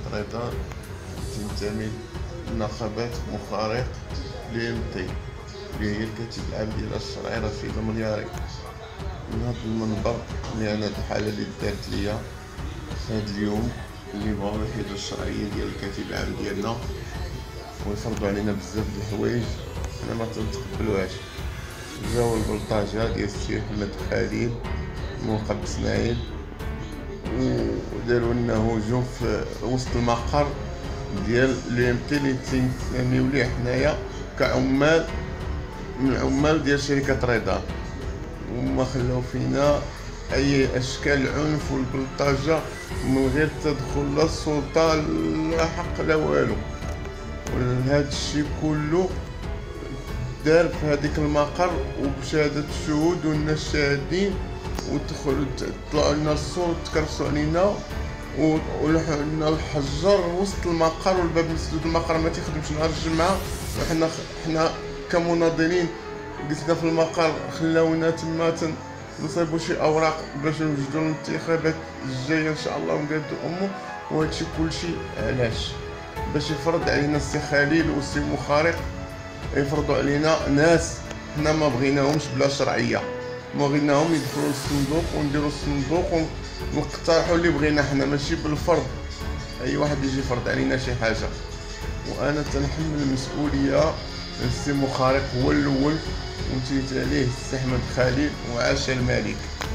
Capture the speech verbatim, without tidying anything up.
رضا تنتمي لنقابة مخارق لي ام تي اللي هي الكاتب العام ديال الشرعي رشيد الملياري. من هذا المنبر اللي انا الحالة اللي دارت ليا في هذا اليوم اللي بغاو يحيدوا الشرعية ديال الكاتب العام ديالنا ويفرضوا علينا بزاف د الحوايج انا ما تنتقبلوهاش. جاو البلطاجة ديال السي محمد خليل موقع بسماعيل وداروا لنا هجوم في وسط المقر ديال لي ام تي اللي تنسميو ليه حنايا كعمال من عمال ديال شركة رضا، وما خلاو فينا اي اشكال العنف والبلطاجة من غير تدخل لا السلطة لا حق لا والو. وهذا الشيء كله دار في هذيك المقر وبشهادة الشهود والناس شاهدين، ودخلوا طلعوا لنا الصوت تكرسوا علينا ولحوا لنا الحجر وسط المقر، والباب مسدود، المقر ما تيخدمش نهار الجمعة. وحنا حنا كمناضلين جلسنا في المقر خلاونا تما نصيبوا شي اوراق باش نوجدوا الانتخابات الجايه ان شاء الله ونقادوا امه. وهادشي كلشي علاش؟ باش يفرض علينا السي خليل والسي مخارق، يفرضوا علينا ناس حنا ما بغيناهمش بلا شرعيه، ما بغيناهم يدخلوا للصندوق ونديروا الصندوق ونقترحوا اللي بغينا حنا، ماشي بالفرض اي واحد يجي يفرض علينا شي حاجه. وانا تنحمل المسؤوليه. السي مخارق هو الاول وتيت عليه السي احمد خليل وعاش الملك.